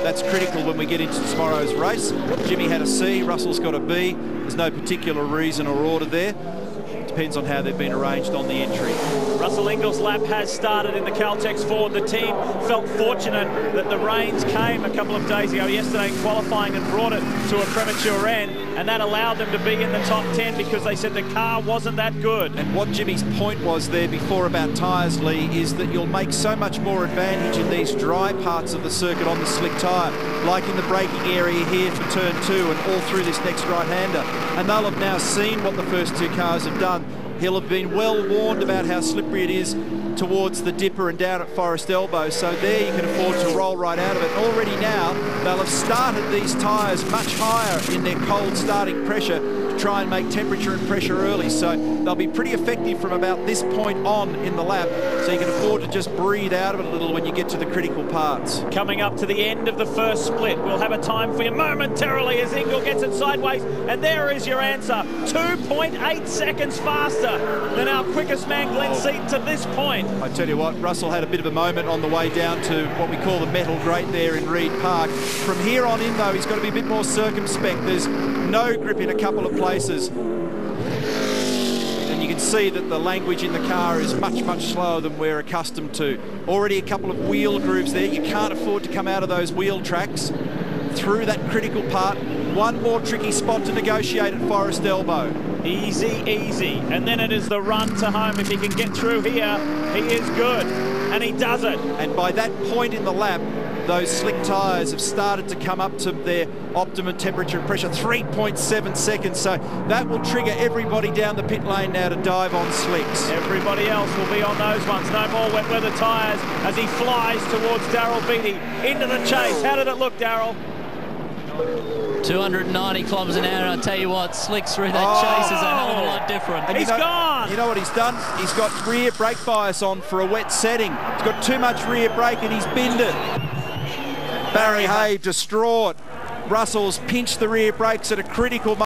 That's critical when we get into tomorrow's race. Jimmy had a C, Russell's got a B. There's no particular reason or order there. Depends on how they've been arranged on the entry. Russell Ingall's lap has started in the Caltex Ford. The team felt fortunate that the rains came a couple of days ago yesterday in qualifying and brought it to a premature end, and that allowed them to be in the top 10 because they said the car wasn't that good. And what Jimmy's point was there before about tyres, Lee, is that you'll make so much more advantage in these dry parts of the circuit on the slick tyre, like in the braking area here for turn 2 and all through this next right-hander. And they'll have now seen what the first two cars have done. He'll have been well warned about how slippery it is towards the dipper and down at Forest Elbow, so there you can afford to roll right out of it. Already now, they'll have started these tyres much higher in their cold starting pressure to try and make temperature and pressure early, so they'll be pretty effective from about this point on in the lap, so you can afford to just breathe out of it a little when you get to the critical parts. Coming up to the end of the first split, we'll have a time for you momentarily as Ingall gets it sideways, and there is your answer. 2.8 seconds faster than our quickest man Glenn Seaton to this point. I tell you what, Russell had a bit of a moment on the way down to what we call the metal grate there in Reed Park. From here on in, though, he's got to be a bit more circumspect. There's no grip in a couple of places. And you can see that the language in the car is much, much slower than we're accustomed to. Already a couple of wheel grooves there. You can't afford to come out of those wheel tracks through that critical part. One more tricky spot to negotiate at Forest Elbow. Easy, easy. And then it is the run to home. If he can get through here, he is good. And he does it. And by that point in the lap, those slick tyres have started to come up to their optimum temperature and pressure, 3.7 seconds. So that will trigger everybody down the pit lane now to dive on slicks. Everybody else will be on those ones. No more wet weather tyres as he flies towards Daryl Beattie into the chase. How did it look, Daryl? 290 kilometres an hour, and I'll tell you what, slicks through that chase is a hell of a lot different. And he's gone! You know what he's done? He's got rear brake bias on for a wet setting. He's got too much rear brake and he's binned it. Barry Hay distraught. Russell's pinched the rear brakes at a critical moment.